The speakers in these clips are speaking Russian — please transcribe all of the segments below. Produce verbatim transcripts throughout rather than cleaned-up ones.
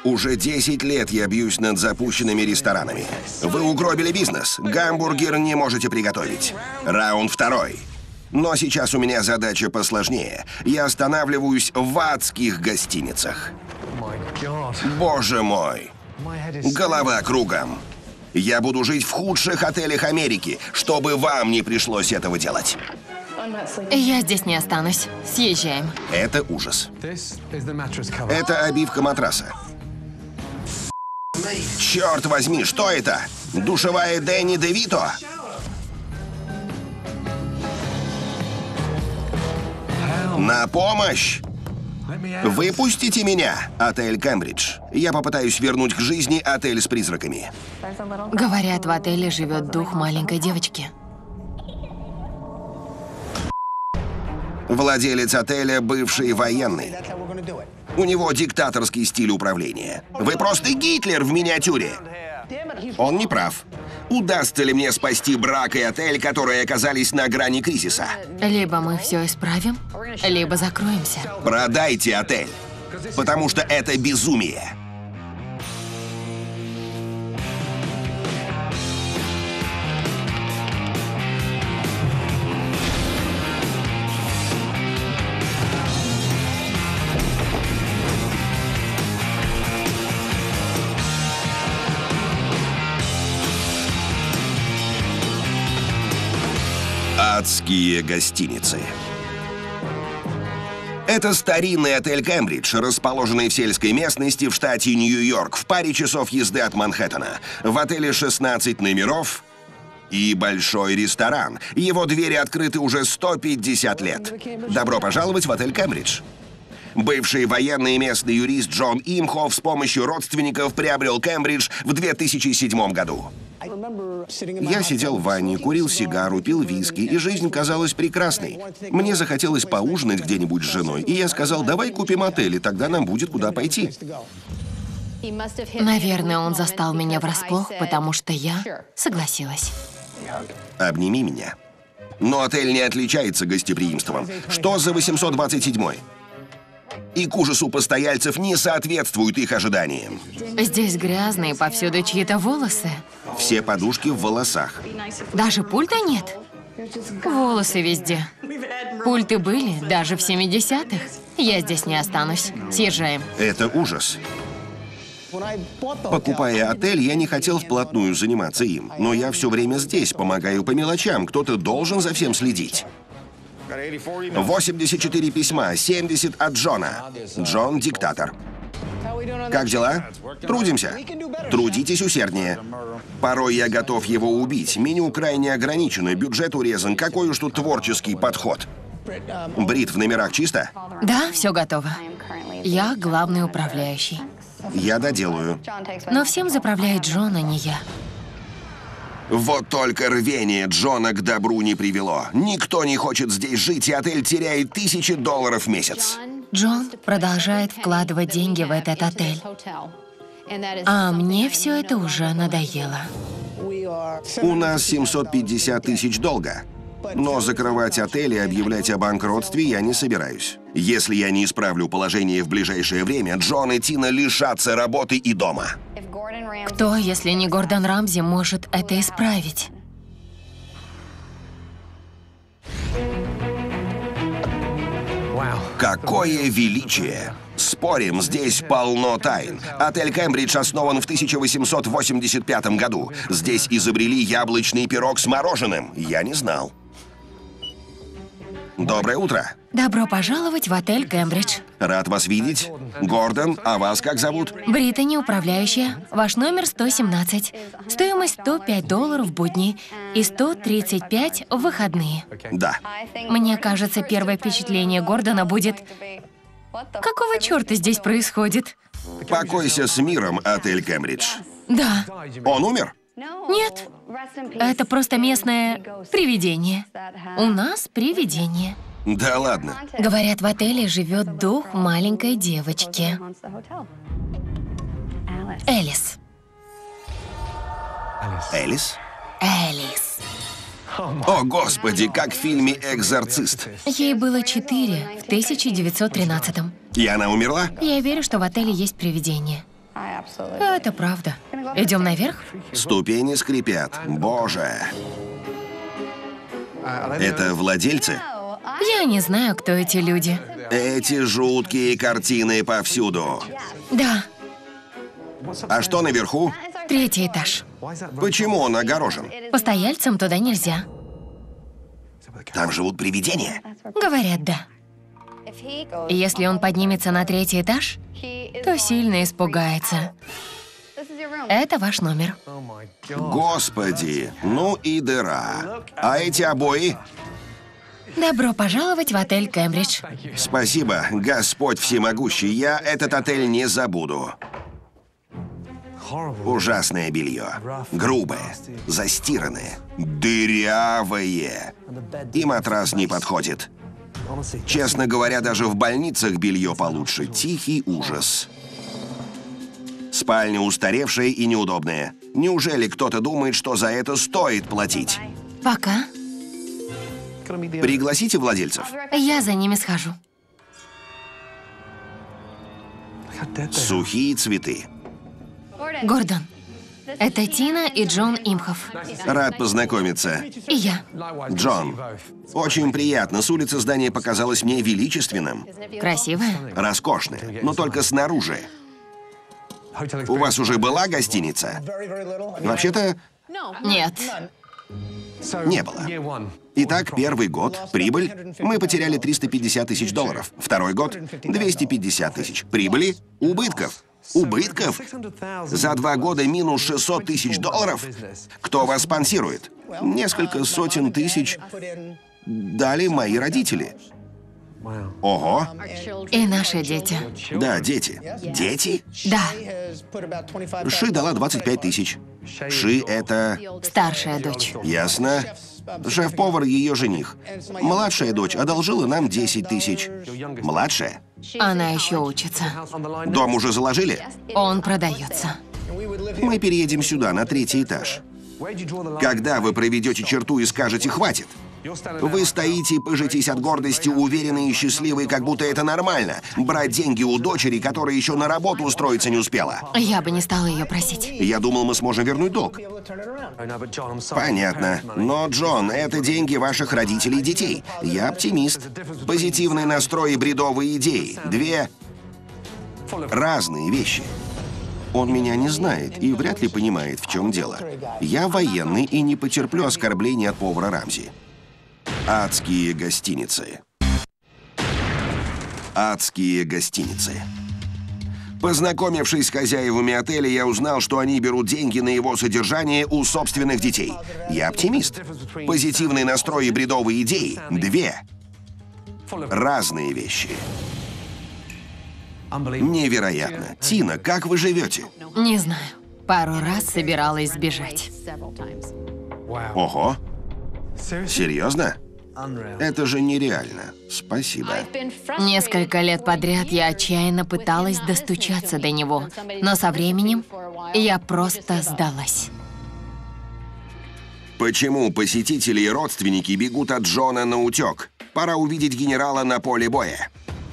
Уже десять лет я бьюсь над запущенными ресторанами. Вы угробили бизнес. Гамбургер не можете приготовить. Раунд второй. Но сейчас у меня задача посложнее. Я останавливаюсь в адских гостиницах. Боже мой. Голова кругом. Я буду жить в худших отелях Америки, чтобы вам не пришлось этого делать. Я здесь не останусь. Съезжаем. Это ужас. Это обивка матраса. Черт возьми, что это? Душевая Дэнни де Вито? На помощь! Выпустите меня, отель Кембридж. Я попытаюсь вернуть к жизни отель с призраками. Говорят, в отеле живет дух маленькой девочки. Владелец отеля — бывший военный. У него диктаторский стиль управления. Вы просто Гитлер в миниатюре. Он не прав. Удастся ли мне спасти брак и отель, которые оказались на грани кризиса? Либо мы все исправим, либо закроемся. Продайте отель, потому что это безумие. Адские гостиницы. Это старинный отель Кембридж, расположенный в сельской местности в штате Нью-Йорк, в паре часов езды от Манхэттена. В отеле шестнадцать номеров и большой ресторан. Его двери открыты уже сто пятьдесят лет. Добро пожаловать в отель Кембридж. Бывший военный и местный юрист Джон Имхоф с помощью родственников приобрел Кембридж в две тысячи седьмом году. Я сидел в ванне, курил сигару, пил виски, и жизнь казалась прекрасной. Мне захотелось поужинать где-нибудь с женой, и я сказал, давай купим отель, и тогда нам будет куда пойти. Наверное, он застал меня врасплох, потому что я согласилась. Обними меня. Но отель не отличается гостеприимством. Что за восемьсот двадцать седьмой? И к ужасу постояльцев не соответствуют их ожиданиям. Здесь грязные, повсюду чьи-то волосы. Все подушки в волосах. Даже пульта нет. Волосы везде. Пульты были даже в семидесятых. Я здесь не останусь. Съезжаем. Это ужас. Покупая отель, я не хотел вплотную заниматься им. Но я все время здесь, помогаю по мелочам. Кто-то должен за всем следить. восемьдесят четыре письма, семьдесят от Джона. Джон — диктатор. Как дела? Трудимся. Трудитесь усерднее. Порой я готов его убить. Меню крайне ограничено, бюджет урезан. Какой уж тут творческий подход. Брит, в номерах чисто? Да, все готово. Я главный управляющий. Я доделаю. Но всем заправляет Джон, а не я. Вот только рвение Джона к добру не привело. Никто не хочет здесь жить, и отель теряет тысячи долларов в месяц. Джон продолжает вкладывать деньги в этот отель. А мне все это уже надоело. У нас семьсот пятьдесят тысяч долга. Но закрывать отель и объявлять о банкротстве я не собираюсь. Если я не исправлю положение в ближайшее время, Джон и Тина лишатся работы и дома. Кто, если не Гордон Рамзи, может это исправить? Какое величие! Спорим, здесь полно тайн. Отель Кембридж основан в тысяча восемьсот восемьдесят пятом году. Здесь изобрели яблочный пирог с мороженым. Я не знал. Доброе утро. Добро пожаловать в отель Кембридж. Рад вас видеть. Гордон, а вас как зовут? Британи, управляющая. Ваш номер сто семнадцать. Стоимость сто пять долларов в будни и сто тридцать пять в выходные. Да. Мне кажется, первое впечатление Гордона будет... Какого черта здесь происходит? Покойся с миром, отель Кембридж. Да. Он умер? Нет. Это просто местное привидение. У нас привидение. Да ладно. Говорят, в отеле живет дух маленькой девочки. Элис. Элис? Элис. О, господи, как в фильме «Экзорцист». Ей было четыре в тысяча девятьсот тринадцатом. И она умерла? Я верю, что в отеле есть привидение. Это правда. Идем наверх? Ступени скрипят. Боже. Это владельцы? Я не знаю, кто эти люди. Эти жуткие картины повсюду. Да, А что наверху? третий этаж. Почему он огорожен? Постояльцам туда нельзя. Там живут привидения. Говорят, да. Если он поднимется на третий этаж, то сильно испугается. Это ваш номер. Господи, ну и дыра. А эти обои? Добро пожаловать в отель Кембридж. Спасибо, Господь всемогущий, я этот отель не забуду. Ужасное белье. Грубое, застиранное, дырявое. И матрас не подходит. Честно говоря, даже в больницах белье получше. Тихий ужас. Спальня устаревшая и неудобная. Неужели кто-то думает, что за это стоит платить? Пока. Пригласите владельцев. Я за ними схожу. Сухие цветы. Гордон, это Тина и Джон Имхов. Рад познакомиться. И я. Джон. Очень приятно. С улицы здание показалось мне величественным. Красивая? Роскошное, но только снаружи. У вас уже была гостиница? Вообще-то, Нет. не было. Итак, первый год, прибыль, мы потеряли триста пятьдесят тысяч долларов. Второй год, двести пятьдесят тысяч. Прибыли, убытков. Убытков? За два года минус шестьсот тысяч долларов? Кто вас спонсирует? Несколько сотен тысяч дали мои родители. Ого. И наши дети. Да, дети. Дети? Да, Ши дала двадцать пять тысяч. Ши — это... старшая дочь. Ясно. Шеф-повар — ее жених. Младшая дочь одолжила нам десять тысяч. Младшая? Она еще учится. Дом уже заложили? Он продается. Мы переедем сюда, на третий этаж. Когда вы проведете черту и скажете «хватит», вы стоите и пыжитесь от гордости, уверенные и счастливые, как будто это нормально. Брать деньги у дочери, которая еще на работу устроиться не успела. Я бы не стала ее просить. Я думал, мы сможем вернуть долг. Понятно. Но, Джон, это деньги ваших родителей и детей. Я оптимист. Позитивный настрой и бредовые идеи. Две разные вещи. Он меня не знает и вряд ли понимает, в чем дело. Я военный и не потерплю оскорблений от повара Рамзи. Адские гостиницы. Адские гостиницы. Познакомившись с хозяевами отеля, я узнал, что они берут деньги на его содержание у собственных детей. Я оптимист. Позитивный настрой и бредовые идеи — две разные вещи. Невероятно. Тина, как вы живете? Не знаю. Пару раз собиралась сбежать. Ого. Серьезно? Это же нереально. Спасибо. Несколько лет подряд я отчаянно пыталась достучаться до него, но со временем я просто сдалась. Почему посетители и родственники бегут от Джона на утек? Пора увидеть генерала на поле боя.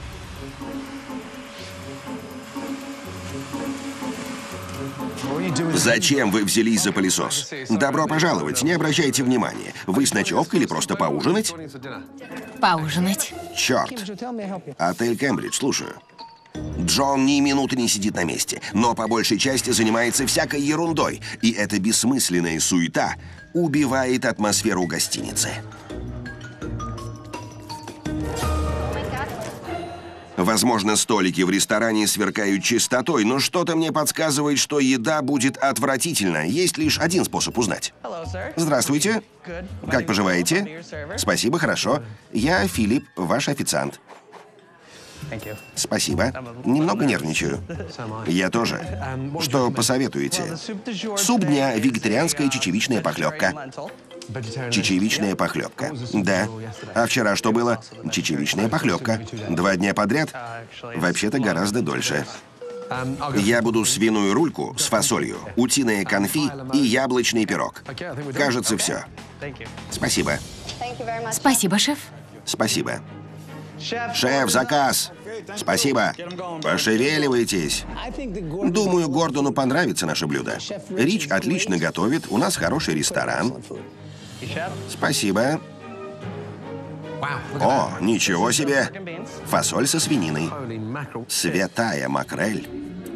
Зачем вы взялись за пылесос? Добро пожаловать, не обращайте внимания. Вы с ночевкой или просто поужинать? Поужинать. Черт. Отель Кембридж, слушаю. Джон ни минуты не сидит на месте, но по большей части занимается всякой ерундой. И эта бессмысленная суета убивает атмосферу гостиницы. Возможно, столики в ресторане сверкают чистотой, но что-то мне подсказывает, что еда будет отвратительна. Есть лишь один способ узнать. Здравствуйте. Как поживаете? Спасибо, хорошо. Я Филипп, ваш официант. Спасибо. Немного нервничаю. Я тоже. Что посоветуете? Суп дня, вегетарианская чечевичная похлебка. Чечевичная похлебка. Да. А вчера что было? Чечевичная похлебка. Два дня подряд? Вообще-то гораздо дольше. Я буду свиную рульку с фасолью, утиное конфи и яблочный пирог. Кажется, все. Спасибо. Спасибо, шеф. Спасибо. Шеф, заказ. Спасибо. Пошевеливайтесь. Думаю, Гордону понравится наше блюдо. Рич отлично готовит, у нас хороший ресторан. Спасибо. О, ничего себе. Фасоль со свининой. Святая макрель.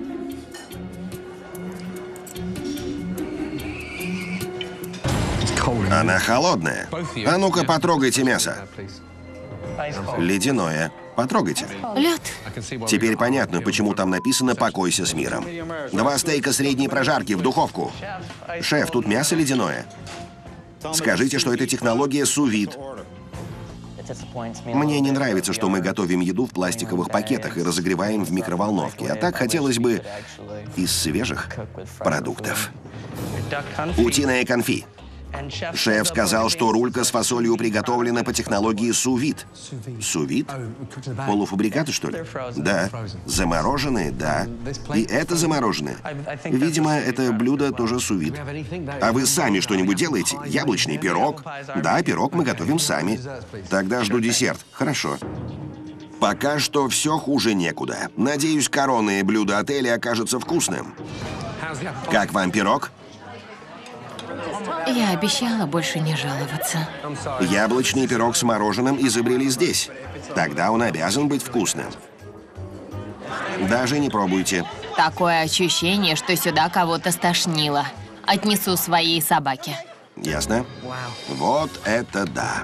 Она холодная. А ну-ка, потрогайте мясо. Ледяное. Потрогайте. Лед. Теперь понятно, почему там написано «покойся с миром». Два стейка средней прожарки в духовку. Шеф, тут мясо ледяное. Скажите, что это технология су-вид. Мне не нравится, что мы готовим еду в пластиковых пакетах и разогреваем в микроволновке. А так хотелось бы из свежих продуктов. Утиное конфи. Шеф сказал, что рулька с фасолью приготовлена по технологии су-вид. Су-вид? Полуфабрикаты, что ли? Да. Замороженные? Да. И это замороженное. Видимо, это блюдо тоже су-вид. А вы сами что-нибудь делаете? Яблочный пирог? Да, пирог мы готовим сами. Тогда жду десерт. Хорошо. Пока что все хуже некуда. Надеюсь, коронное блюдо отеля окажется вкусным. Как вам пирог? Я обещала больше не жаловаться. Яблочный пирог с мороженым изобрели здесь. Тогда он обязан быть вкусным. Даже не пробуйте. Такое ощущение, что сюда кого-то стошнило. Отнесу своей собаке. Ясно? Вот это да.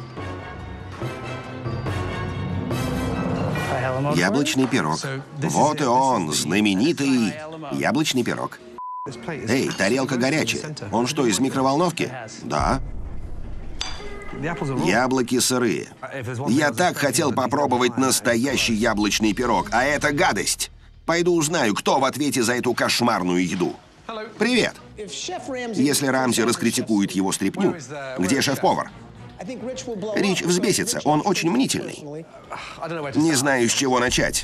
Яблочный пирог. Вот и он, знаменитый яблочный пирог. Эй, тарелка горячая. Он что, из микроволновки? Да. Яблоки сырые. Я так хотел попробовать настоящий яблочный пирог, а это гадость. Пойду узнаю, кто в ответе за эту кошмарную еду. Привет. Если Рамзи раскритикует его стряпню, где шеф-повар? Рич взбесится, он очень мнительный. Не знаю, с чего начать.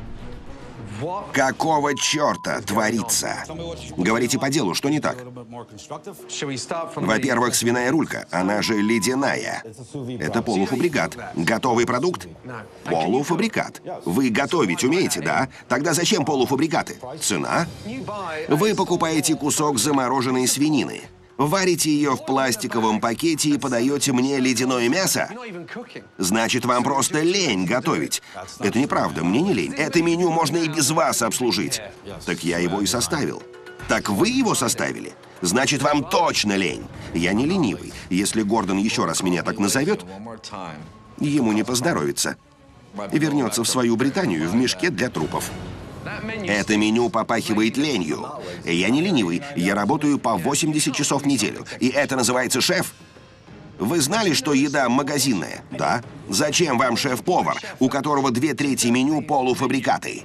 Какого черта творится? Говорите по делу, что не так? Во-первых, свиная рулька, она же ледяная. Это полуфабрикат. Готовый продукт? Полуфабрикат. Вы готовить умеете, да? Тогда зачем полуфабрикаты? Цена? Вы покупаете кусок замороженной свинины. Варите ее в пластиковом пакете и подаете мне ледяное мясо? Значит, вам просто лень готовить. Это неправда, мне не лень. Это меню можно и без вас обслужить. Так я его и составил. Так вы его составили? Значит, вам точно лень. Я не ленивый. Если Гордон еще раз меня так назовет, ему не поздоровится. И вернется в свою Британию в мешке для трупов. Это меню попахивает ленью. Я не ленивый, я работаю по восемьдесят часов в неделю. И это называется шеф? Вы знали, что еда магазинная? Да. Зачем вам шеф-повар, у которого две трети меню полуфабрикаты?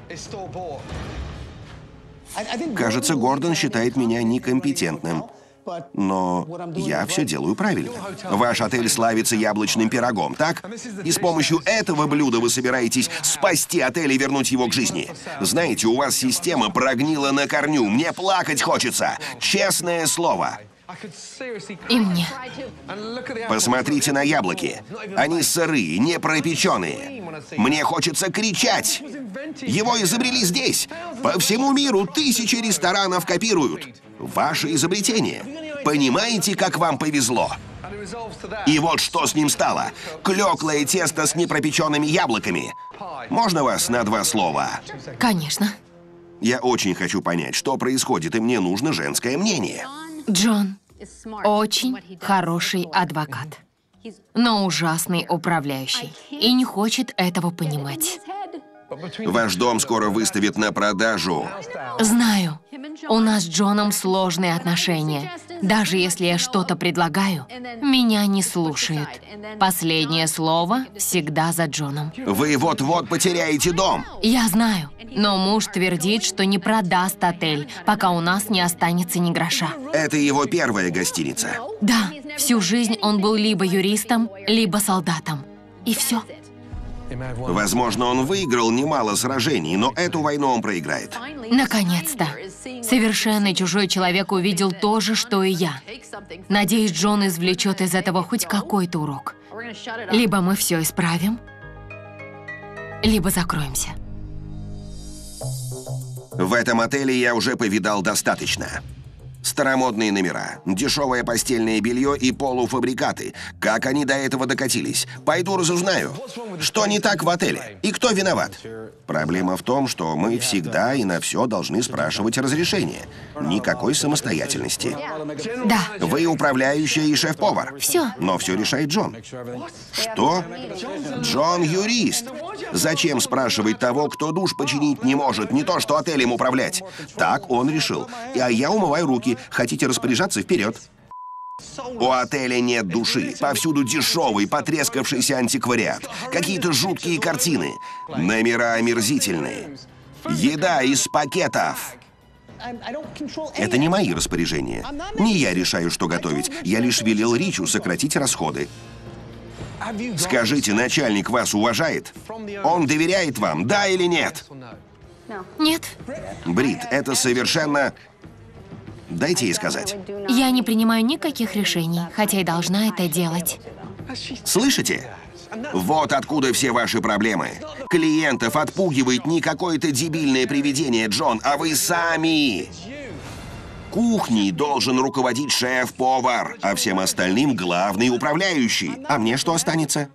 Кажется, Гордон считает меня некомпетентным. Но я все делаю правильно. Ваш отель славится яблочным пирогом, так? И с помощью этого блюда вы собираетесь спасти отель и вернуть его к жизни. Знаете, у вас система прогнила на корню. Мне плакать хочется. Честное слово. И мне. Посмотрите на яблоки. Они сырые, не пропеченные. Мне хочется кричать. Его изобрели здесь. По всему миру тысячи ресторанов копируют. Ваше изобретение. Понимаете, как вам повезло? И вот что с ним стало. Клеклое тесто с непропеченными яблоками. Можно вас на два слова? Конечно. Я очень хочу понять, что происходит, и мне нужно женское мнение. Джон очень хороший адвокат, но ужасный управляющий. И не хочет этого понимать. Ваш дом скоро выставят на продажу. Знаю. У нас с Джоном сложные отношения. Даже если я что-то предлагаю, меня не слушают. Последнее слово всегда за Джоном. Вы вот-вот потеряете дом. Я знаю, но муж твердит, что не продаст отель, пока у нас не останется ни гроша. Это его первая гостиница. Да, всю жизнь он был либо юристом, либо солдатом. И все. Возможно, он выиграл немало сражений, но эту войну он проиграет. Наконец-то. Совершенно чужой человек увидел то же, что и я. Надеюсь, Джон извлечет из этого хоть какой-то урок. Либо мы все исправим, либо закроемся. В этом отеле я уже повидал достаточно. Старомодные номера, дешевое постельное белье и полуфабрикаты. Как они до этого докатились? Пойду разузнаю. Что не так в отеле? И кто виноват? Проблема в том, что мы всегда и на все должны спрашивать разрешение. Никакой самостоятельности. Да. Вы управляющая и шеф-повар. Все. Но все решает Джон. Что? Джон юрист. Зачем спрашивать того, кто душ починить не может, не то что отелем управлять? Так он решил. А я умываю руки. Хотите распоряжаться? Вперед. У отеля нет души. Повсюду дешевый, потрескавшийся антиквариат. Какие-то жуткие картины. Номера омерзительные. Еда из пакетов. Это не мои распоряжения. Не я решаю, что готовить. Я лишь велел Ричу сократить расходы. Скажите, начальник вас уважает? Он доверяет вам, да или нет? Нет. Брит, это совершенно... Дайте ей сказать. Я не принимаю никаких решений, хотя и должна это делать. Слышите? Вот откуда все ваши проблемы. Клиентов отпугивает не какое-то дебильное привидение, Джон, а вы сами. Кухней должен руководить шеф-повар, а всем остальным главный управляющий. А мне что останется?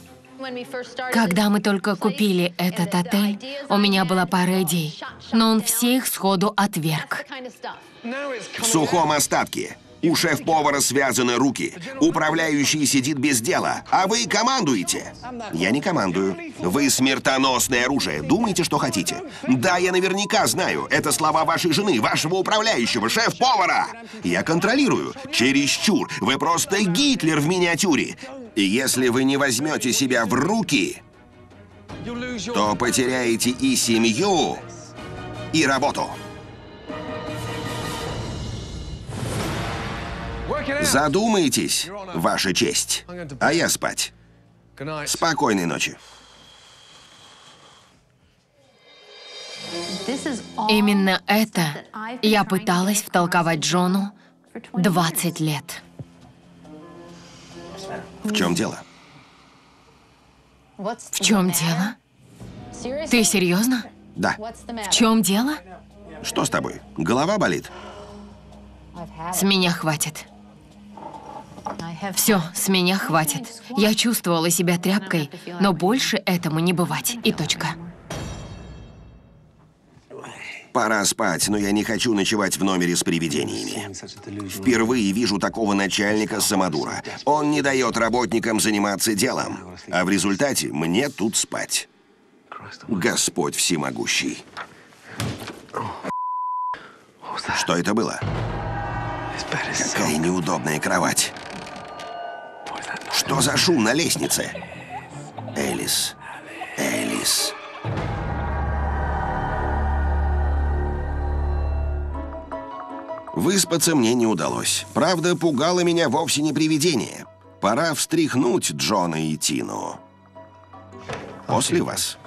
Когда мы только купили этот отель, у меня была пара идей, но он все их сходу отверг. В сухом остатке. У шеф-повара связаны руки. Управляющий сидит без дела, а вы командуете. Я не командую. Вы смертоносное оружие. Думайте, что хотите. Да, я наверняка знаю. Это слова вашей жены, вашего управляющего, шеф-повара. Я контролирую. Чересчур. Вы просто Гитлер в миниатюре. И если вы не возьмете себя в руки, то потеряете и семью, и работу. Задумайтесь, Ваша честь. А я спать. Спокойной ночи. Именно это я пыталась втолковать Джону двадцать лет. В чем дело? В чем дело? Ты серьезно? Да. В чем дело? Что с тобой? Голова болит? С меня хватит. Все, с меня хватит. Я чувствовала себя тряпкой, но больше этому не бывать. И точка. Пора спать, но я не хочу ночевать в номере с привидениями. Впервые вижу такого начальника самодура. Он не дает работникам заниматься делом, а в результате мне тут спать. Господь всемогущий. Что это было? Какая неудобная кровать. Что за шум на лестнице? Элис. Элис. Выспаться мне не удалось. Правда, пугало меня вовсе не привидение. Пора встряхнуть Джона и Тину. После вас.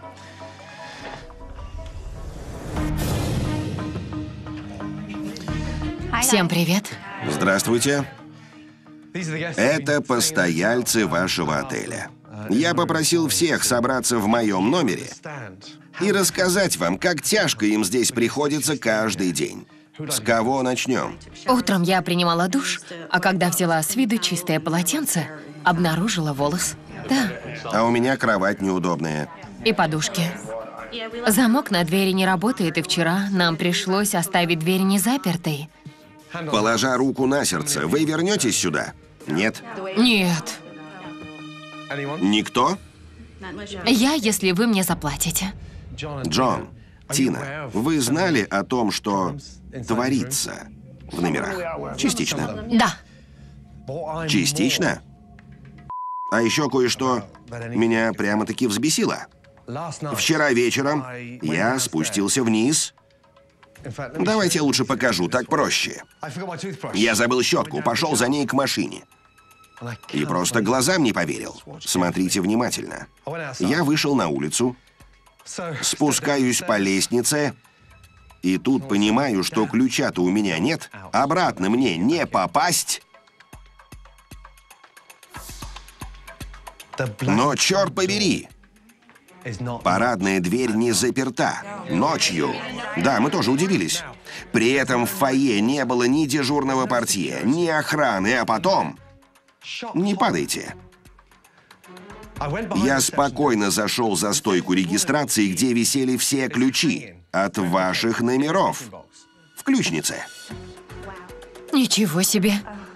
Всем привет. Здравствуйте. Это постояльцы вашего отеля. Я попросил всех собраться в моем номере и рассказать вам, как тяжко им здесь приходится каждый день. С кого начнем? Утром я принимала душ, а когда взяла с виду чистое полотенце, обнаружила волос. Да. А у меня кровать неудобная. И подушки. Замок на двери не работает, и вчера нам пришлось оставить дверь незапертой. Положа руку на сердце, вы вернетесь сюда? Нет? Нет. Никто? Я, если вы мне заплатите. Джон, Тина, вы знали о том, что творится в номерах? Частично. Да. Частично? А еще кое-что меня прямо-таки взбесило. Вчера вечером я спустился вниз. Давайте я лучше покажу, так проще. Я забыл щетку, пошел за ней к машине. И просто глазам не поверил. Смотрите внимательно. Я вышел на улицу, спускаюсь по лестнице, и тут понимаю, что ключа-то у меня нет, обратно мне не попасть. Но черт побери, Парадная дверь не заперта. Ночью. Да, мы тоже удивились. При этом в фойе не было ни дежурного портье, ни охраны, а потом... Не падайте. Я спокойно зашел за стойку регистрации, где висели все ключи от ваших номеров. В ключнице. Ничего себе.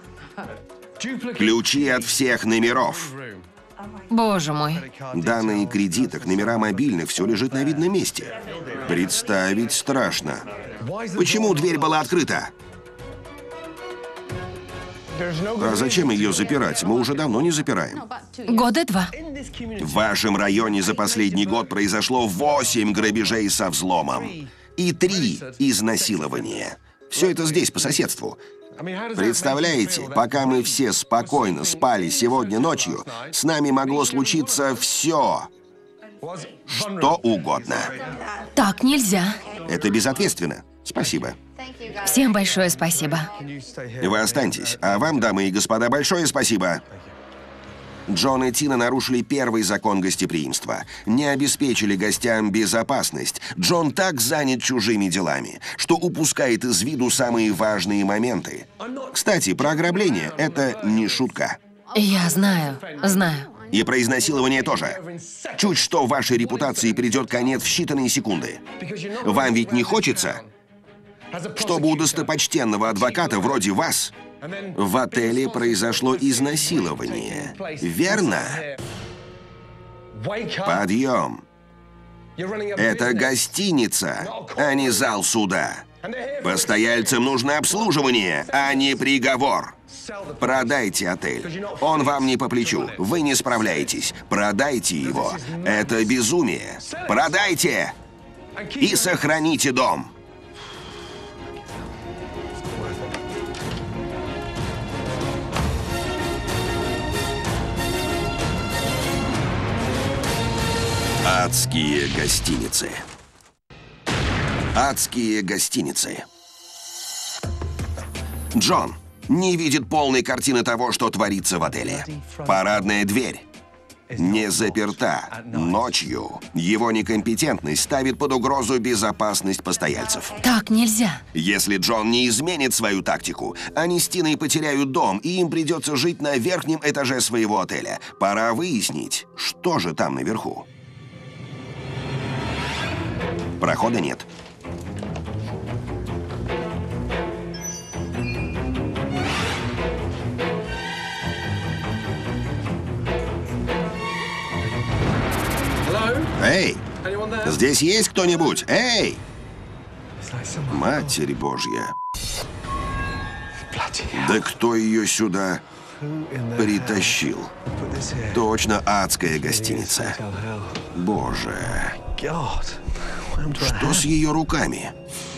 Ключи от всех номеров. Боже мой. Данные кредиток, номера мобильных, все лежит на видном месте. Представить страшно. Почему дверь была открыта? А зачем ее запирать? Мы уже давно не запираем. Года два. В вашем районе за последний год произошло восемь грабежей со взломом. И три изнасилования. Все это здесь, по соседству. Представляете, пока мы все спокойно спали сегодня ночью, с нами могло случиться все, что угодно. Так нельзя. Это безответственно. Спасибо. Всем большое спасибо. Вы останьтесь. А вам, дамы и господа, большое спасибо. Джон и Тина нарушили первый закон гостеприимства. Не обеспечили гостям безопасность. Джон так занят чужими делами, что упускает из виду самые важные моменты. Кстати, про ограбление — это не шутка. Я знаю, знаю. И про изнасилование тоже. Чуть что вашей репутации придет конец в считанные секунды. Вам ведь не хочется, чтобы у достопочтенного адвоката вроде вас в отеле произошло изнасилование, верно? Подъем. Это гостиница, а не зал суда. Постояльцам нужно обслуживание, а не приговор. Продайте отель. Он вам не по плечу. Вы не справляетесь. Продайте его. Это безумие. Продайте! И сохраните дом. Адские гостиницы. Адские гостиницы. Джон не видит полной картины того, что творится в отеле. Парадная дверь не заперта ночью. Его некомпетентность ставит под угрозу безопасность постояльцев. Так нельзя. Если Джон не изменит свою тактику, они с Тиной потеряют дом, и им придется жить на верхнем этаже своего отеля. Пора выяснить, что же там наверху. Прохода нет. Эй! Здесь есть кто-нибудь? Эй! Матерь Божья. Да кто ее сюда притащил? Точно адская гостиница. Боже. Что с ее руками?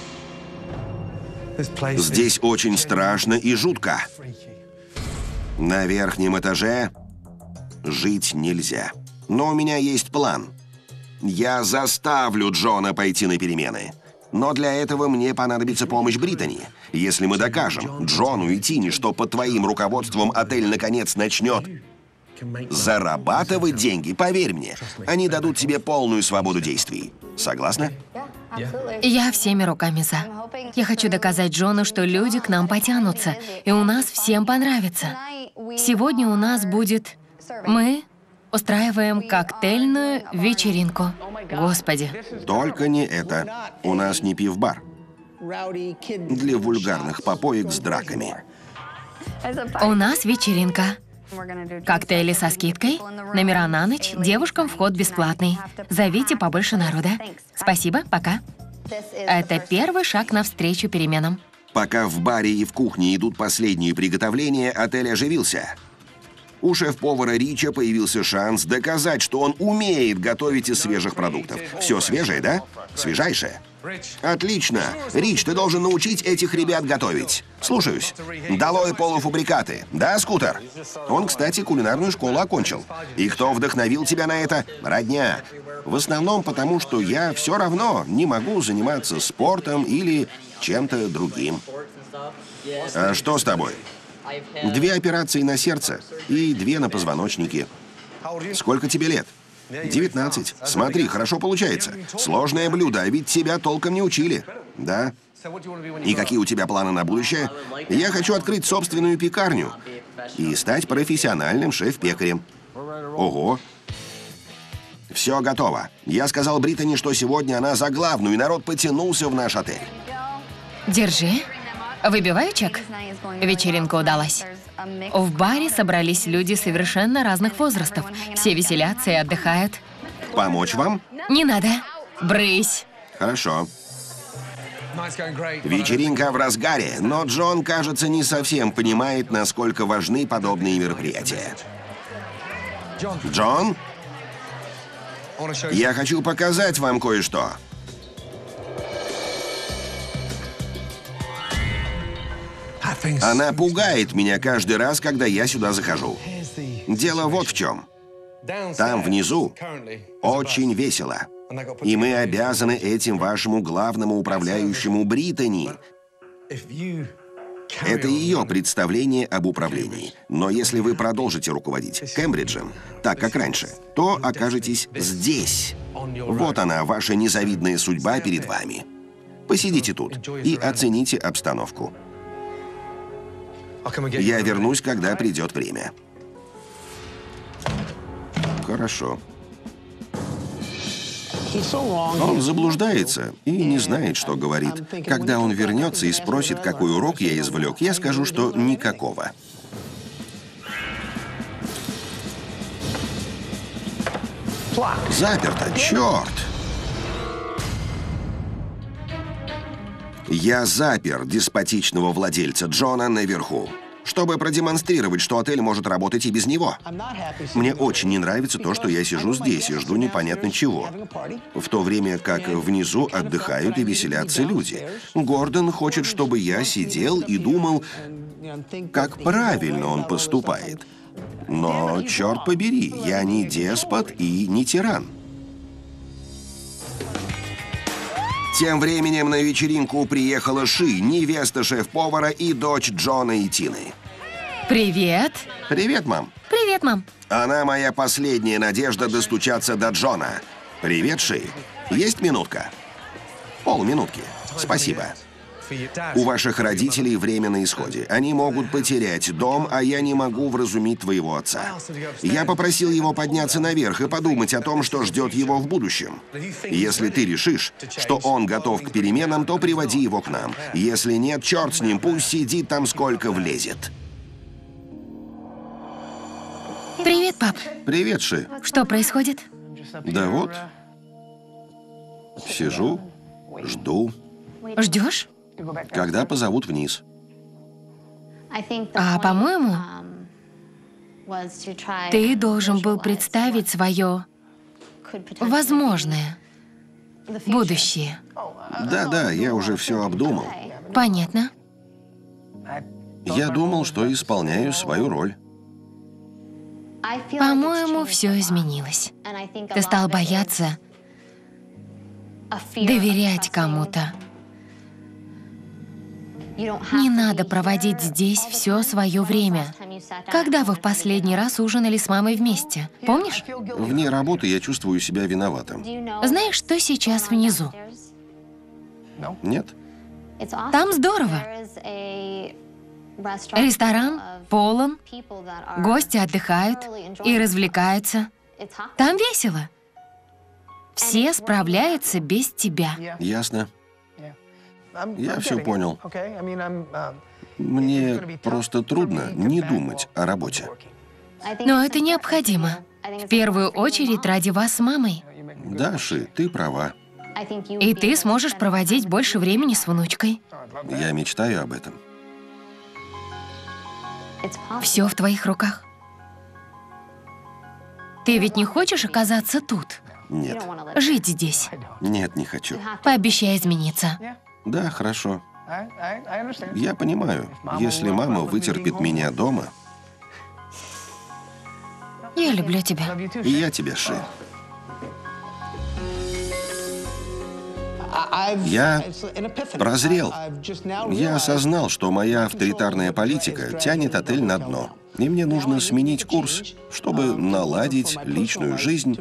Здесь очень страшно и жутко. На верхнем этаже жить нельзя. Но у меня есть план. Я заставлю Джона пойти на перемены. Но для этого мне понадобится помощь Британи. Если мы докажем Джону и Тине, что под твоим руководством отель наконец начнет зарабатывать деньги, поверь мне, они дадут тебе полную свободу действий. Согласна? Я всеми руками за. Я хочу доказать Джону, что люди к нам потянутся, и у нас всем понравится. Сегодня у нас будет... Мы устраиваем коктейльную вечеринку. Господи. Только не это. У нас не пив-бар. Для вульгарных попоек с драками. У нас вечеринка. Коктейли со скидкой, номера на ночь, девушкам вход бесплатный. Зовите побольше народа. Спасибо, пока. Это первый шаг навстречу переменам. Пока в баре и в кухне идут последние приготовления, отель оживился. У шеф-повара Рича появился шанс доказать, что он умеет готовить из свежих продуктов. Все свежее, да? Свежайшее. Отлично. Рич, ты должен научить этих ребят готовить. Слушаюсь. Долой полуфабрикаты. Да, Скутер? Он, кстати, кулинарную школу окончил. И кто вдохновил тебя на это? Родня. В основном потому, что я все равно не могу заниматься спортом или чем-то другим. А что с тобой? Две операции на сердце и две на позвоночнике. Сколько тебе лет? девятнадцать. Смотри, хорошо получается. Сложное блюдо, а ведь тебя толком не учили. Да? И какие у тебя планы на будущее? Я хочу открыть собственную пекарню и стать профессиональным шеф-пекарем. Ого. Все готово. Я сказал Британи, что сегодня она за главную, и народ потянулся в наш отель. Держи. Выбиваю чек. Вечеринка удалась. В баре собрались люди совершенно разных возрастов. Все веселятся и отдыхают. Помочь вам? Не надо. Брысь. Хорошо. Вечеринка в разгаре, но Джон, кажется, не совсем понимает, насколько важны подобные мероприятия. Джон? Я хочу показать вам кое-что. Она пугает меня каждый раз, когда я сюда захожу. Дело вот в чем. Там внизу очень весело. И мы обязаны этим вашему главному управляющему Британи. Это ее представление об управлении. Но если вы продолжите руководить Кембриджем, так как раньше, то окажетесь здесь. Вот она, ваша незавидная судьба перед вами. Посидите тут и оцените обстановку. Я вернусь, когда придет время. Хорошо. Он заблуждается и не знает, что говорит. Когда он вернется и спросит, какой урок я извлек, я скажу, что никакого. Заперто, черт! Я запер деспотичного владельца Джона наверху, чтобы продемонстрировать, что отель может работать и без него. Мне очень не нравится то, что я сижу здесь и жду непонятно чего, в то время как внизу отдыхают и веселятся люди. Гордон хочет, чтобы я сидел и думал, как правильно он поступает. Но, черт побери, я не деспот и не тиран. Тем временем на вечеринку приехала Ши, невеста шеф-повара и дочь Джона и Тины. Привет. Привет, мам. Привет, мам. Она моя последняя надежда достучаться до Джона. Привет, Ши. Есть минутка? Полминутки. Спасибо. У ваших родителей время на исходе. Они могут потерять дом, а я не могу вразумить твоего отца. Я попросил его подняться наверх и подумать о том, что ждет его в будущем. Если ты решишь, что он готов к переменам, то приводи его к нам. Если нет, черт с ним, пусть сидит там сколько влезет. Привет, пап. Привет, Ши. Что происходит? Да вот. Сижу, жду. Ждешь? Когда позовут вниз. А, по-моему, ты должен был представить свое возможное будущее. Да-да, я уже все обдумал. Понятно. Я думал, что исполняю свою роль. По-моему, все изменилось. Ты стал бояться доверять кому-то. Не надо проводить здесь все свое время. Когда вы в последний раз ужинали с мамой вместе? Помнишь? Вне работы я чувствую себя виноватым. Знаешь, что сейчас внизу? Нет? Там здорово. Ресторан полон, гости отдыхают и развлекаются. Там весело. Все справляются без тебя. Ясно. Я все понял. Мне просто трудно не думать о работе. Но это необходимо. В первую очередь ради вас с мамой. Да, Ши, ты права. И ты сможешь проводить больше времени с внучкой. Я мечтаю об этом. Все в твоих руках. Ты ведь не хочешь оказаться тут? Нет. Жить здесь? Нет, не хочу. Пообещай измениться. Да, хорошо. Я понимаю, если мама вытерпит меня дома... Я люблю тебя. И я тебя, Ши. Я прозрел. Я осознал, что моя авторитарная политика тянет отель на дно. И мне нужно сменить курс, чтобы наладить личную жизнь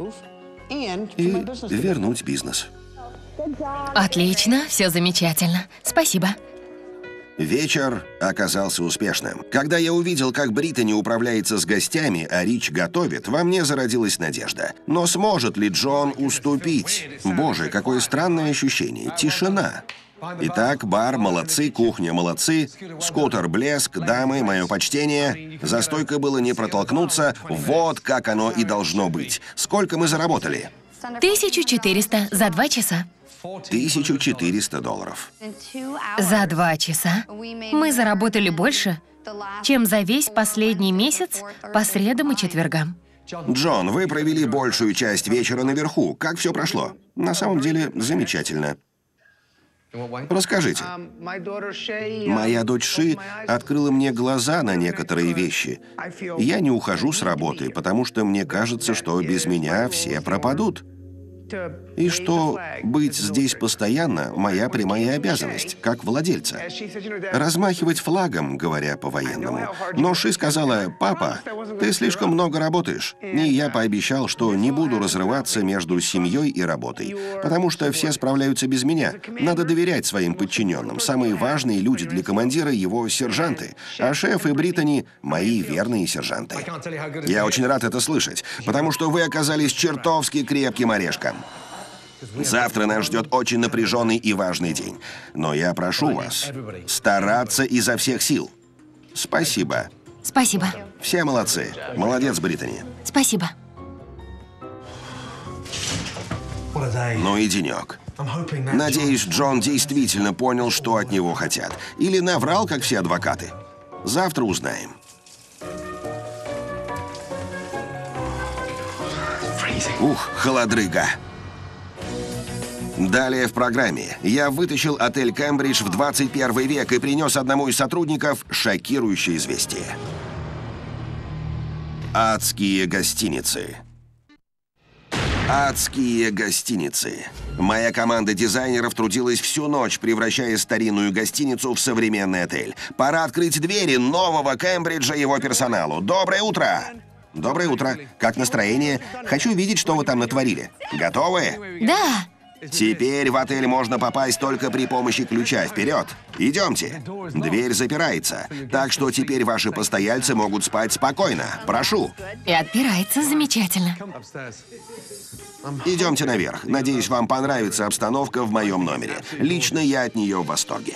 и вернуть бизнес. Отлично, все замечательно. Спасибо. Вечер оказался успешным. Когда я увидел, как Британи управляется с гостями, а Рич готовит, во мне зародилась надежда. Но сможет ли Джон уступить? Боже, какое странное ощущение. Тишина. Итак, бар молодцы, кухня молодцы, скутер блеск, дамы, мое почтение. За стойкой было не протолкнуться. Вот как оно и должно быть. Сколько мы заработали? тысяча четыреста за два часа. тысяча четыреста долларов. За два часа мы заработали больше, чем за весь последний месяц по средам и четвергам. Джон, вы провели большую часть вечера наверху. Как все прошло? На самом деле, замечательно. Расскажите. Моя дочь Ши открыла мне глаза на некоторые вещи. Я не ухожу с работы, потому что мне кажется, что без меня все пропадут. И что быть здесь постоянно – моя прямая обязанность, как владельца. Размахивать флагом, говоря по-военному. Но Ши сказала: «Папа, ты слишком много работаешь». И я пообещал, что не буду разрываться между семьей и работой, потому что все справляются без меня. Надо доверять своим подчиненным. Самые важные люди для командира – его сержанты, а шеф и Британи – мои верные сержанты. Я очень рад это слышать, потому что вы оказались чертовски крепким орешком. Завтра нас ждет очень напряженный и важный день. Но я прошу вас стараться изо всех сил. Спасибо. Спасибо. Все молодцы. Молодец, Британи. Спасибо. Ну и денек. Надеюсь, Джон действительно понял, что от него хотят. Или наврал, как все адвокаты. Завтра узнаем. Ух, холодрыга. Далее в программе я вытащил отель «Кембридж» в двадцать первый век и принес одному из сотрудников шокирующее известие. Адские гостиницы. Адские гостиницы. Моя команда дизайнеров трудилась всю ночь, превращая старинную гостиницу в современный отель. Пора открыть двери нового Кембриджа его персоналу. Доброе утро! Доброе утро. Как настроение? Хочу видеть, что вы там натворили. Готовы? Да. Теперь в отель можно попасть только при помощи ключа. Вперед! Идемте. Дверь запирается, так что теперь ваши постояльцы могут спать спокойно. Прошу. И отпирается замечательно. Идемте наверх. Надеюсь, вам понравится обстановка в моем номере. Лично я от нее в восторге.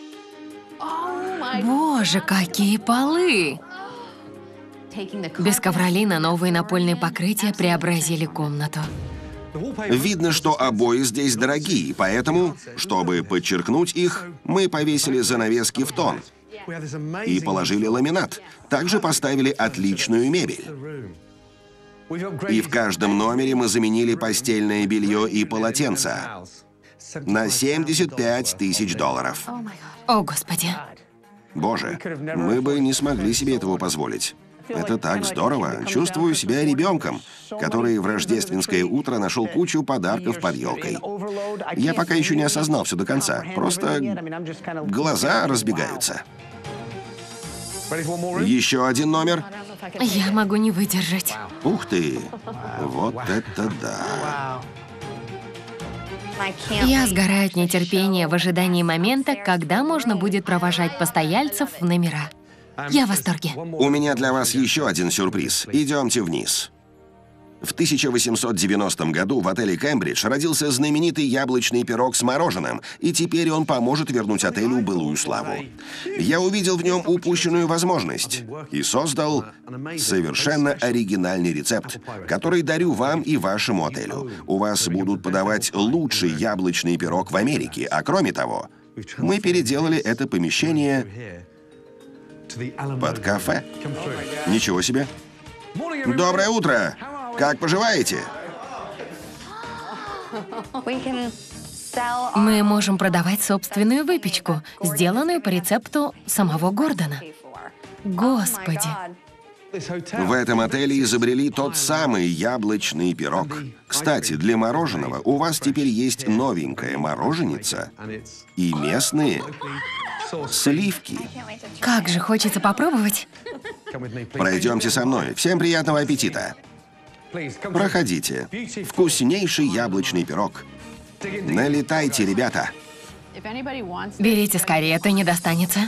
Боже, какие полы! Без ковролина новые напольные покрытия преобразили комнату. Видно, что обои здесь дорогие, поэтому, чтобы подчеркнуть их, мы повесили занавески в тон и положили ламинат. Также поставили отличную мебель. И в каждом номере мы заменили постельное белье и полотенца на семьдесят пять тысяч долларов. О, Господи. Боже, мы бы не смогли себе этого позволить. Это так здорово. Чувствую себя ребенком, который в рождественское утро нашел кучу подарков под елкой. Я пока еще не осознал все до конца. Просто глаза разбегаются. Еще один номер. Я могу не выдержать. Ух ты! Вот это да! Я сгораю от нетерпения в ожидании момента, когда можно будет провожать постояльцев в номера. Я в восторге. У меня для вас еще один сюрприз. Идемте вниз. В тысяча восемьсот девяностом году в отеле «Кембридж» родился знаменитый яблочный пирог с мороженым, и теперь он поможет вернуть отелю былую славу. Я увидел в нем упущенную возможность и создал совершенно оригинальный рецепт, который дарю вам и вашему отелю. У вас будут подавать лучший яблочный пирог в Америке, а кроме того, мы переделали это помещение под кафе. Ничего себе. Доброе утро! Как поживаете? Мы можем продавать собственную выпечку, сделанную по рецепту самого Гордона. Господи, В этом отеле изобрели тот самый яблочный пирог. Кстати, для мороженого у вас теперь есть новенькая мороженица и местные сливки. Как же хочется попробовать. Пройдемте со мной. Всем приятного аппетита. Проходите. Вкуснейший яблочный пирог. Налетайте, ребята. Берите скорее, это не достанется.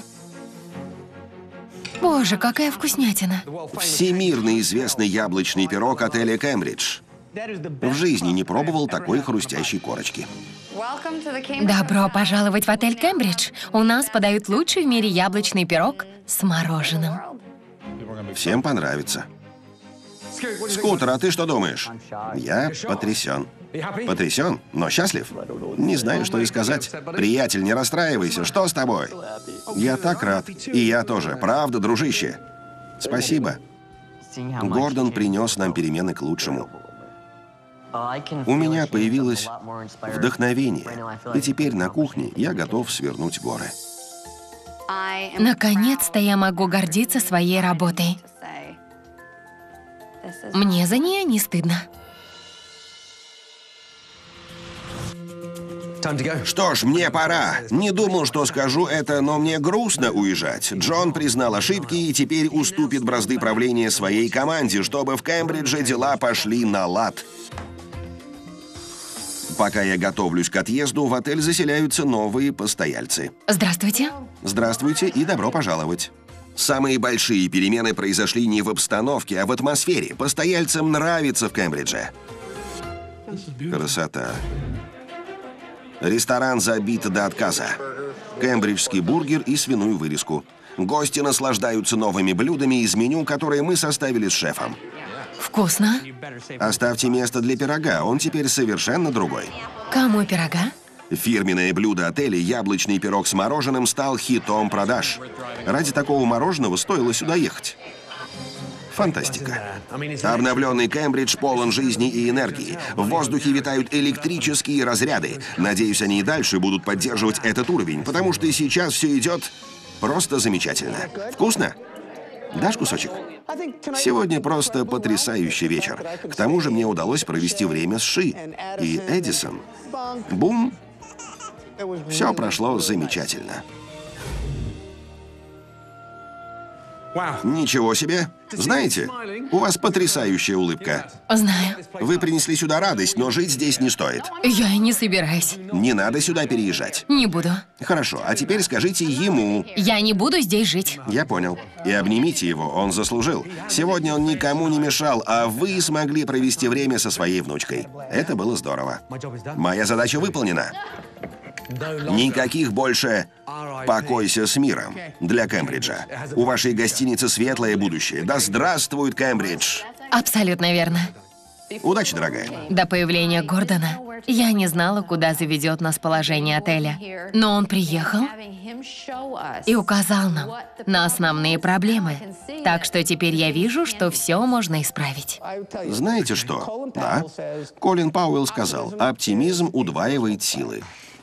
Боже, какая вкуснятина. Всемирно известный яблочный пирог отеля «Кембридж». В жизни не пробовал такой хрустящей корочки. Добро пожаловать в отель «Кембридж». У нас подают лучший в мире яблочный пирог с мороженым. Всем понравится. Скутер, а ты что думаешь? Я потрясен. Потрясен, но счастлив? Не знаю, что и сказать. Приятель, не расстраивайся, что с тобой? Я так рад. И я тоже. Правда, дружище? Спасибо. Гордон принес нам перемены к лучшему. У меня появилось вдохновение, и теперь на кухне я готов свернуть горы. Наконец-то я могу гордиться своей работой. Мне за нее не стыдно. Что ж, мне пора. Не думал, что скажу это, но мне грустно уезжать. Джон признал ошибки и теперь уступит бразды правления своей команде, чтобы в Кембридже дела пошли на лад. Пока я готовлюсь к отъезду, в отель заселяются новые постояльцы. Здравствуйте. Здравствуйте и добро пожаловать. Самые большие перемены произошли не в обстановке, а в атмосфере. Постояльцам нравится в Кембридже. Красота. Ресторан забит до отказа. Кембриджский бургер и свиную вырезку. Гости наслаждаются новыми блюдами из меню, которые мы составили с шефом. Вкусно. Оставьте место для пирога, он теперь совершенно другой. Кому пирога? Фирменное блюдо отеля «Яблочный пирог с мороженым» стал хитом продаж. Ради такого мороженого стоило сюда ехать. Фантастика. Обновленный Кембридж полон жизни и энергии. В воздухе витают электрические разряды. Надеюсь, они и дальше будут поддерживать этот уровень, потому что сейчас все идет просто замечательно. Вкусно? Дашь кусочек? Сегодня просто потрясающий вечер. К тому же мне удалось провести время с Ши и Эдисон. Бум! Все прошло замечательно. Ничего себе! Знаете, у вас потрясающая улыбка. Знаю. Вы принесли сюда радость, но жить здесь не стоит. Я и не собираюсь. Не надо сюда переезжать. Не буду. Хорошо, а теперь скажите ему. Я не буду здесь жить. Я понял. И обнимите его, он заслужил. Сегодня он никому не мешал, а вы смогли провести время со своей внучкой. Это было здорово. Моя задача выполнена. Никаких больше «покойся с миром» для Кембриджа. У вашей гостиницы светлое будущее. Да здравствует Кембридж! Абсолютно верно. Удачи, дорогая. До появления Гордона я не знала, куда заведет нас положение отеля. Но он приехал и указал нам на основные проблемы. Так что теперь я вижу, что все можно исправить. Знаете что? Да. Колин Пауэлл сказал, оптимизм удваивает силы.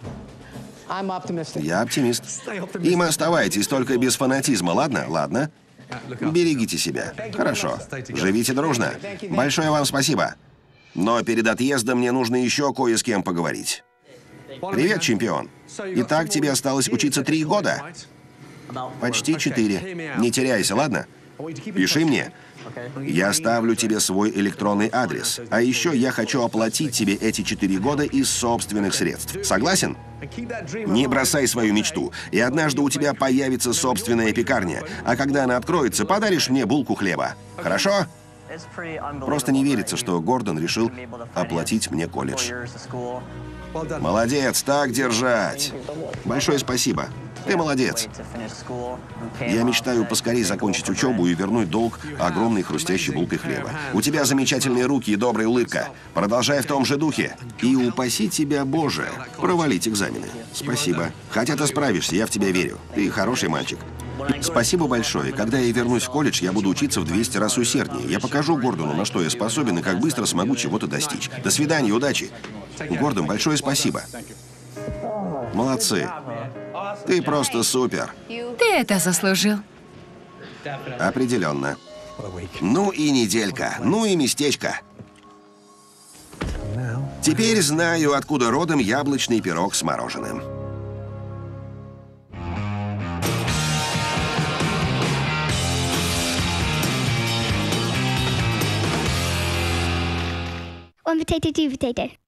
Я оптимист. Им оставайтесь, только без фанатизма, ладно? Ладно. Берегите себя. Хорошо. Живите дружно. Большое вам спасибо. Но перед отъездом мне нужно еще кое с кем поговорить. Привет, чемпион. Итак, тебе осталось учиться три года? Почти четыре. Не теряйся, ладно? Пиши мне. Я оставлю тебе свой электронный адрес. А еще я хочу оплатить тебе эти четыре года из собственных средств. Согласен? Не бросай свою мечту, и однажды у тебя появится собственная пекарня. А когда она откроется, подаришь мне булку хлеба. Хорошо? Просто не верится, что Гордон решил оплатить мне колледж. Молодец, так держать. Большое спасибо. Ты молодец. Я мечтаю поскорее закончить учебу и вернуть долг огромной хрустящей булкой хлеба. У тебя замечательные руки и добрая улыбка. Продолжай в том же духе. И упаси тебя, Боже, провалить экзамены. Спасибо. Хотя ты справишься, я в тебя верю. Ты хороший мальчик. Спасибо большое. Когда я вернусь в колледж, я буду учиться в двести раз усерднее. Я покажу Гордону, на что я способен и как быстро смогу чего-то достичь. До свидания, удачи. Гордон, большое спасибо. Молодцы. Ты просто супер. Ты это заслужил. Определенно. Ну и неделька, ну и местечко. Теперь знаю, откуда родом яблочный пирог с мороженым. One potato, two potato.